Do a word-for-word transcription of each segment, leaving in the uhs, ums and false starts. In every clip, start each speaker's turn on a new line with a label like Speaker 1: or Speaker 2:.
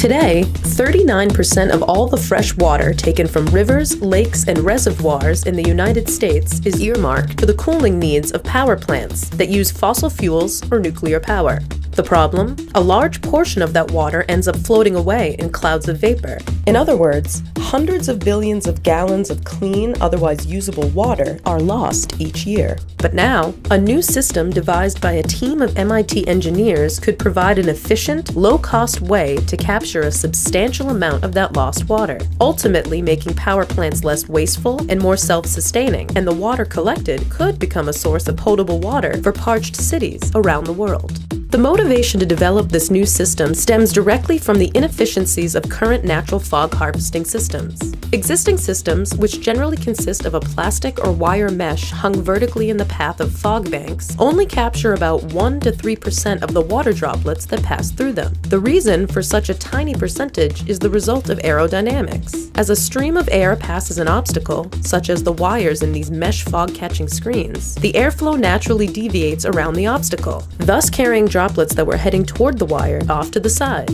Speaker 1: Today, thirty-nine percent of all the fresh water taken from rivers, lakes, and reservoirs in the United States is earmarked for the cooling needs of power plants that use fossil fuels or nuclear power. The problem? A large portion of that water ends up floating away in clouds of vapor. In other words, hundreds of billions of gallons of clean, otherwise usable water are lost each year. But now, a new system devised by a team of M I T engineers could provide an efficient, low-cost way to capture a substantial amount of that lost water, ultimately making power plants less wasteful and more self-sustaining, and the water collected could become a source of potable water for parched cities around the world. The motivation to develop this new system stems directly from the inefficiencies of current natural fog harvesting systems. Existing systems, which generally consist of a plastic or wire mesh hung vertically in the path of fog banks, only capture about one to three percent of the water droplets that pass through them. The reason for such a tiny percentage is the result of aerodynamics. As a stream of air passes an obstacle, such as the wires in these mesh fog-catching screens, the airflow naturally deviates around the obstacle, thus carrying droplets droplets that were heading toward the wire off to the side.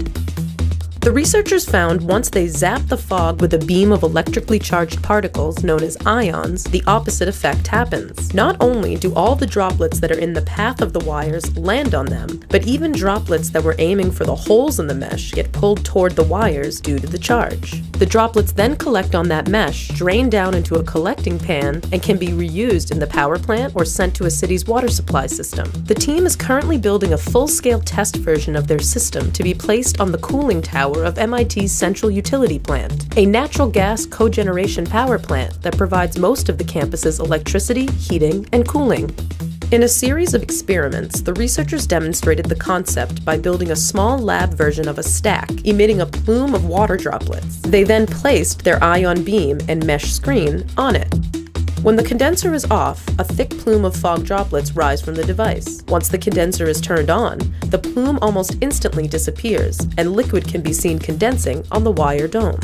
Speaker 1: The researchers found once they zapped the fog with a beam of electrically charged particles known as ions, the opposite effect happens. Not only do all the droplets that are in the path of the wires land on them, but even droplets that were aiming for the holes in the mesh get pulled toward the wires due to the charge. The droplets then collect on that mesh, drain down into a collecting pan, and can be reused in the power plant or sent to a city's water supply system. The team is currently building a full-scale test version of their system to be placed on the cooling tower of M I T's Central Utility Plant, a natural gas cogeneration power plant that provides most of the campus's electricity, heating, and cooling. In a series of experiments, the researchers demonstrated the concept by building a small lab version of a stack, emitting a plume of water droplets. They then placed their ion beam and mesh screen on it. When the condenser is off, a thick plume of fog droplets rise from the device. Once the condenser is turned on, the plume almost instantly disappears, and liquid can be seen condensing on the wire dome.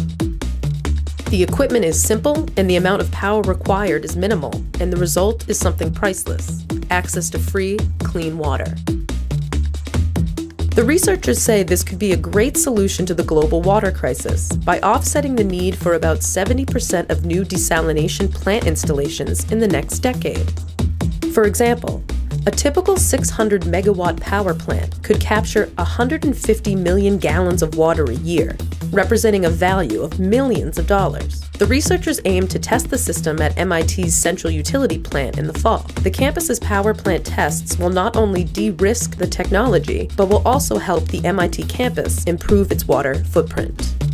Speaker 1: The equipment is simple, and the amount of power required is minimal, and the result is something priceless: access to free, clean water. The researchers say this could be a great solution to the global water crisis by offsetting the need for about seventy percent of new desalination plant installations in the next decade. For example, a typical six hundred megawatt power plant could capture one hundred fifty million gallons of water a year, representing a value of millions of dollars. The researchers aim to test the system at M I T's Central Utility Plant in the fall. The campus's power plant tests will not only de-risk the technology, but will also help the M I T campus improve its water footprint.